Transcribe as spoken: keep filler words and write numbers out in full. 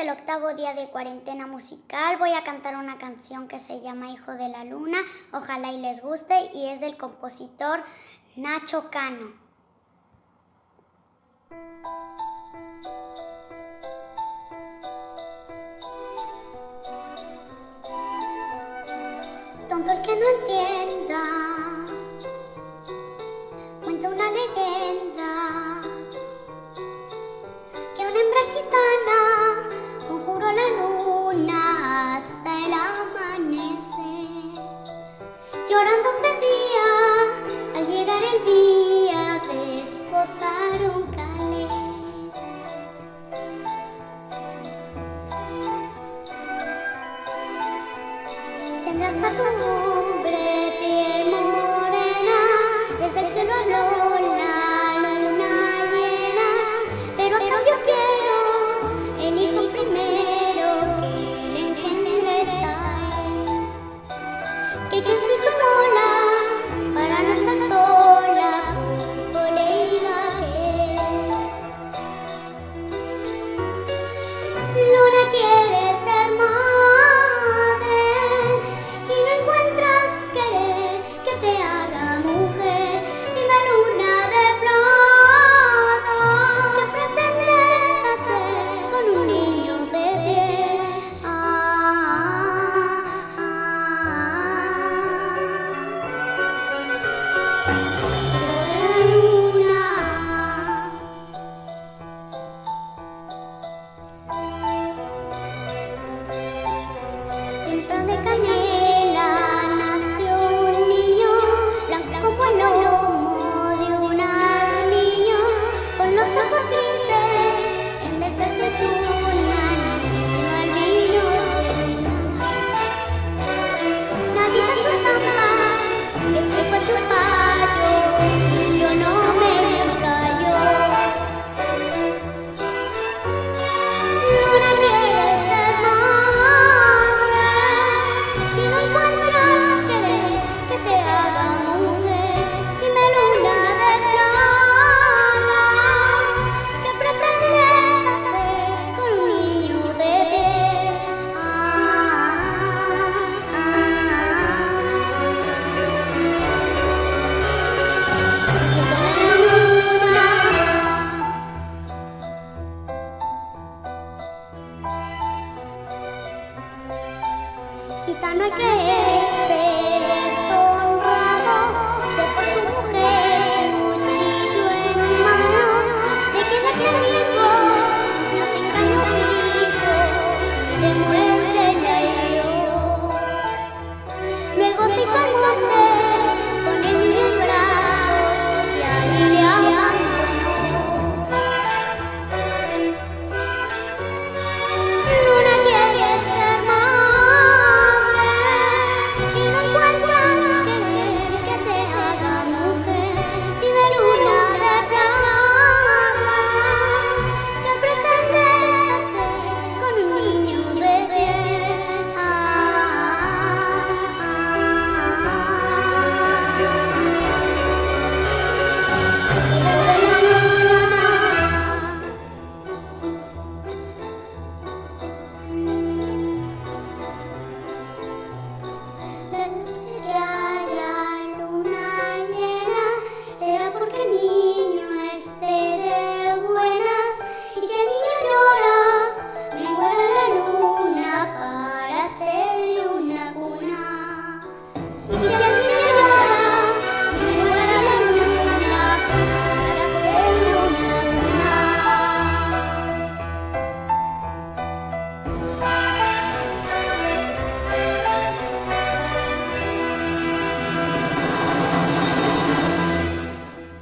el octavo día de cuarentena musical. Voy a cantar una canción que se llama Hijo de la Luna. Ojalá y les guste, y es del compositor Nacho Cano. Tonto el que no entienda, cuenta una leyenda que una hembra gitana conjuró la luna hasta el amanecer. Llorando pedía al llegar el día de esposar un calé. Tendrás a tu hombre piel morena, desde el cielo habló la luna llena, pero a cambio quiero el hijo primero que le engendres a él, que quien su hijo mola para no estar sola, poco le iba a querer. Luna quiere ser madre y no encuentras querer que te haga mujer. Dime, luna de plata, ¿qué pretendes hacer con un niño de piel? Ah, ah, ah. Luna. Dentro de canela nació un niño, blanco como el lomo de un niño, con los ojos grises en vez de ser una niña albino de luna. Nadie da su estampa, este fue tu fallo y yo no me callo. Luna quiere ser madre y no encuentras querer que te haga mujer. Dime, luna de plata, ¿qué pretendes hacer con un niño de piel? Ah, ah, ah. Gitano hay creer